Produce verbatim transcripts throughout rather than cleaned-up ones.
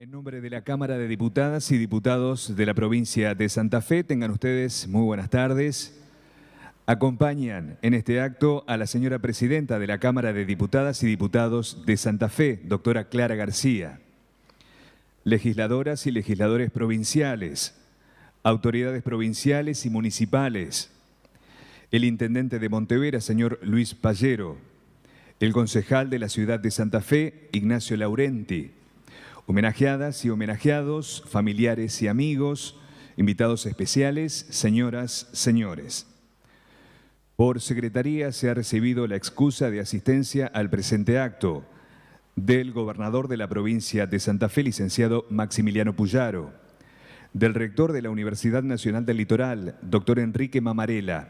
En nombre de la Cámara de Diputadas y Diputados de la provincia de Santa Fe, tengan ustedes muy buenas tardes. Acompañan en este acto a la señora presidenta de la Cámara de Diputadas y Diputados de Santa Fe, doctora Clara García, legisladoras y legisladores provinciales, autoridades provinciales y municipales, el intendente de Montevera, señor Luis Pallero, el concejal de la ciudad de Santa Fe, Ignacio Laurenti, homenajeadas y homenajeados, familiares y amigos, invitados especiales, señoras, señores. Por secretaría se ha recibido la excusa de asistencia al presente acto del gobernador de la provincia de Santa Fe, licenciado Maximiliano Puyaro, del rector de la Universidad Nacional del Litoral, doctor Enrique Mamarela.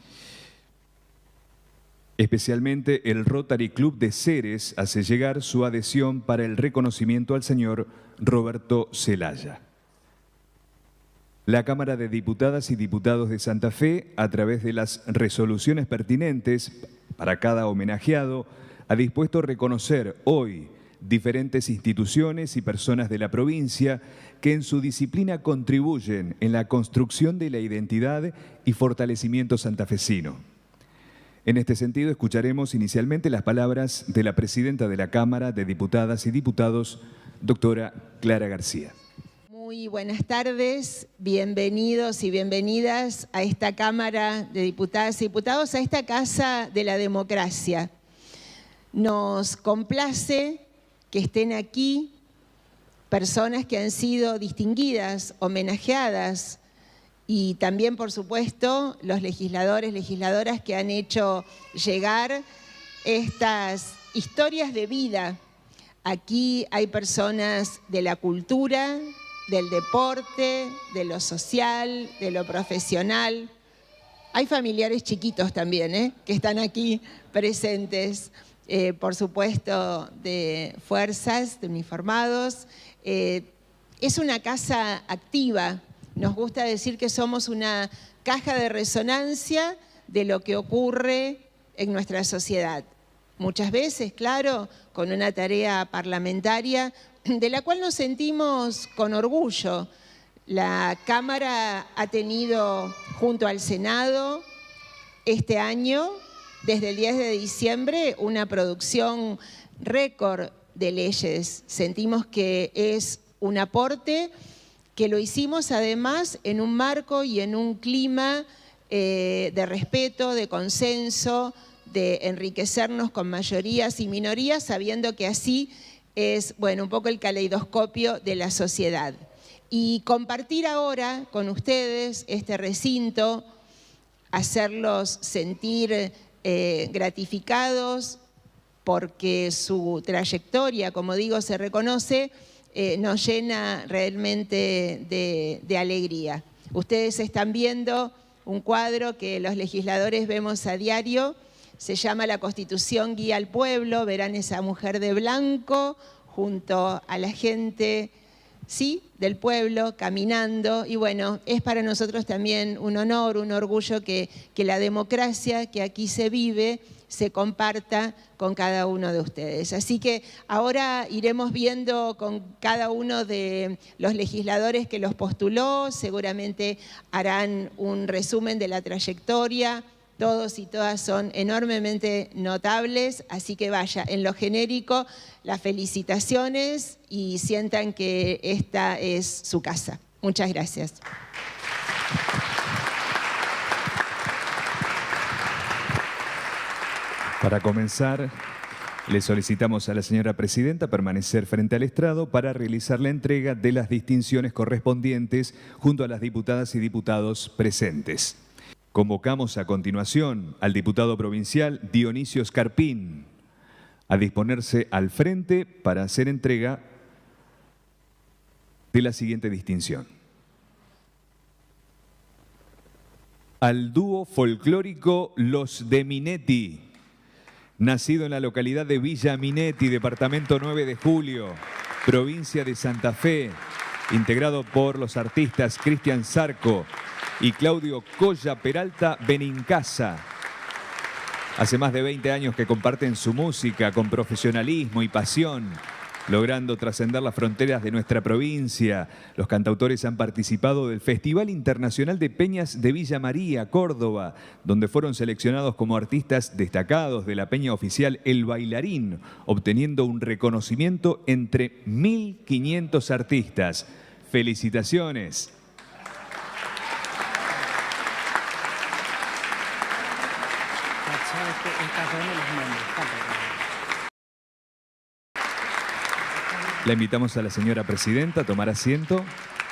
Especialmente el Rotary Club de Ceres hace llegar su adhesión para el reconocimiento al señor Roberto Celaya. La Cámara de Diputadas y Diputados de Santa Fe, a través de las resoluciones pertinentes para cada homenajeado, ha dispuesto reconocer hoy diferentes instituciones y personas de la provincia que en su disciplina contribuyen en la construcción de la identidad y fortalecimiento santafesino. En este sentido, escucharemos inicialmente las palabras de la presidenta de la Cámara de Diputadas y Diputados, doctora Clara García. Muy buenas tardes, bienvenidos y bienvenidas a esta Cámara de Diputadas y Diputados, a esta Casa de la Democracia. Nos complace que estén aquí personas que han sido distinguidas, homenajeadas, y también, por supuesto, los legisladores, legisladoras que han hecho llegar estas historias de vida. Aquí hay personas de la cultura, del deporte, de lo social, de lo profesional. Hay familiares chiquitos también, ¿eh? que están aquí presentes, eh, por supuesto, de fuerzas, de uniformados. Eh, es una casa activa. Nos gusta decir que somos una caja de resonancia de lo que ocurre en nuestra sociedad. Muchas veces, claro, con una tarea parlamentaria de la cual nos sentimos con orgullo. La Cámara ha tenido junto al Senado este año, desde el diez de diciembre, una producción récord de leyes. Sentimos que es un aporte que lo hicimos además en un marco y en un clima eh, de respeto, de consenso, de enriquecernos con mayorías y minorías, sabiendo que así es, bueno, un poco el caleidoscopio de la sociedad. Y compartir ahora con ustedes este recinto, hacerlos sentir eh, gratificados porque su trayectoria, como digo, se reconoce, Eh, nos llena realmente de, de alegría. Ustedes están viendo un cuadro que los legisladores vemos a diario, se llama La Constitución Guía al Pueblo. Verán esa mujer de blanco junto a la gente, sí, del pueblo, caminando. Y bueno, es para nosotros también un honor, un orgullo que, que la democracia que aquí se vive se comparta con cada uno de ustedes. Así que ahora iremos viendo con cada uno de los legisladores que los postuló, seguramente harán un resumen de la trayectoria. Todos y todas son enormemente notables, así que vaya, en lo genérico, las felicitaciones y sientan que esta es su casa. Muchas gracias. Para comenzar, le solicitamos a la señora presidenta permanecer frente al estrado para realizar la entrega de las distinciones correspondientes junto a las diputadas y diputados presentes. Convocamos a continuación al diputado provincial Dionisio Escarpín a disponerse al frente para hacer entrega de la siguiente distinción. Al dúo folclórico Los de Minetti, nacido en la localidad de Villa Minetti, departamento nueve de julio, provincia de Santa Fe, integrado por los artistas Cristian Zarco y Claudio Colla Peralta Benincasa. Hace más de veinte años que comparten su música con profesionalismo y pasión logrando trascender las fronteras de nuestra provincia. Los cantautores han participado del Festival Internacional de Peñas de Villa María, Córdoba, donde fueron seleccionados como artistas destacados de la peña oficial El Bailarín, obteniendo un reconocimiento entre mil quinientos artistas. ¡Felicitaciones! La invitamos a la señora presidenta a tomar asiento.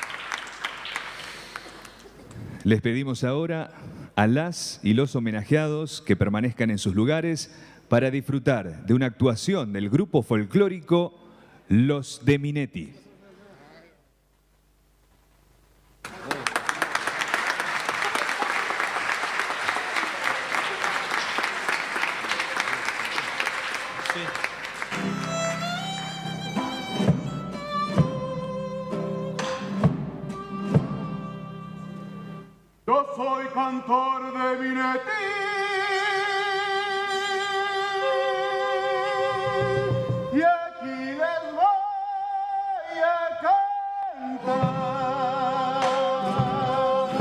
Les pedimos ahora a las y los homenajeados que permanezcan en sus lugares para disfrutar de una actuación del grupo folclórico Los de Minetti. Yo soy cantor de Minetti y aquí les voy a cantar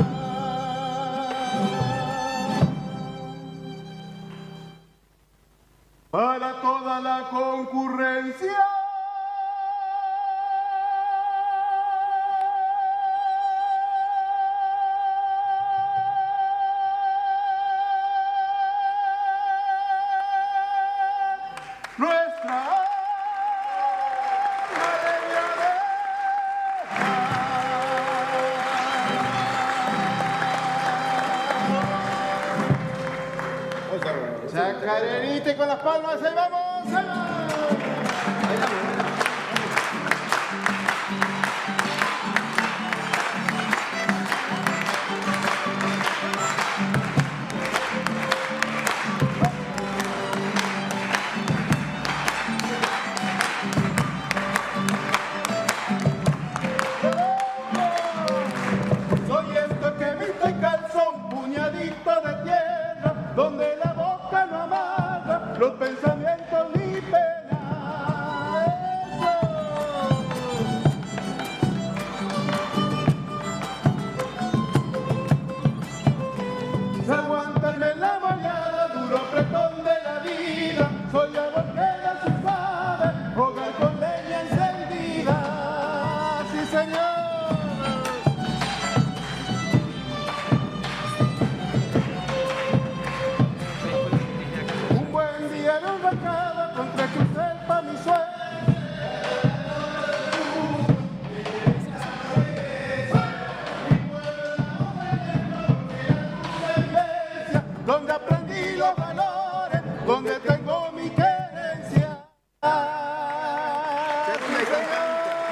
para toda la concurrencia. Nuestra chacarerita y con las palmas, ahí vamos, ahí vamos. Soy esto que visto y calzón, puñadito de tierra, donde la boca no amarga los pensamientos ni pena. Eso. Se aguantan en la mañana, duro apretón de la vida. Soy la volquera si sabe, hogar con leña encendida. Sí, señor. Contra crucé pa' mi sueño. Donde aprendí los valores, donde tengo mi querencia. Sí, señor.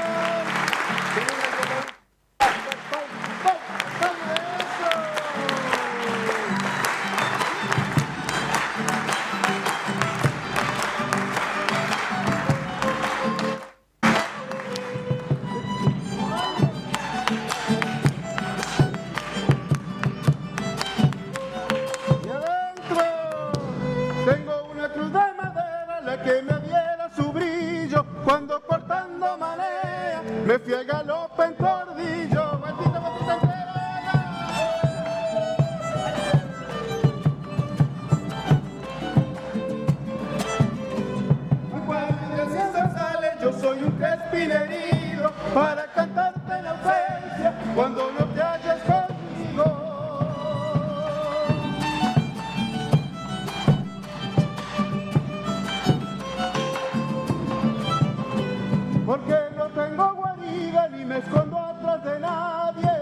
Tengo una cruz de madera, la que me diera su brillo, cuando cortando marea, me fui a galope en cordillo. Vueltita, vueltita entera. Cuando el cielo sale, yo soy un crespín herido, para cantarte en ausencia, cuando no te halles conmigo. Porque no tengo guarida ni me escondo atrás de nadie.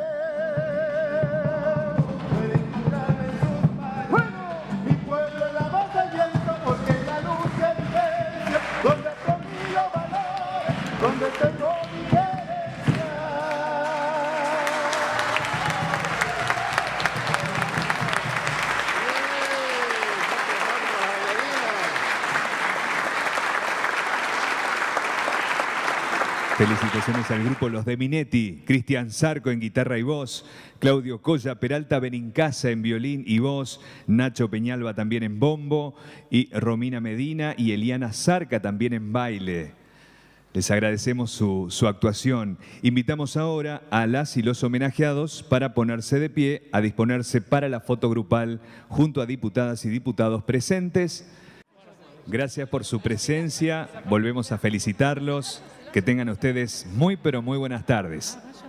Pueden encontrarme en sus manos. Bueno, mi pueblo es la base del viento, porque la luz y evidencia, donde aprendí los valores, donde tengo mi querencia. Felicitaciones al grupo Los de Minetti, Cristian Zarco en guitarra y voz, Claudio Colla Peralta Benincasa en violín y voz, Nacho Peñalba también en bombo y Romina Medina y Eliana Zarca también en baile. Les agradecemos su, su actuación. Invitamos ahora a las y los homenajeados para ponerse de pie, a disponerse para la foto grupal junto a diputadas y diputados presentes. Gracias por su presencia. Volvemos a felicitarlos. Que tengan ustedes muy, pero muy buenas tardes.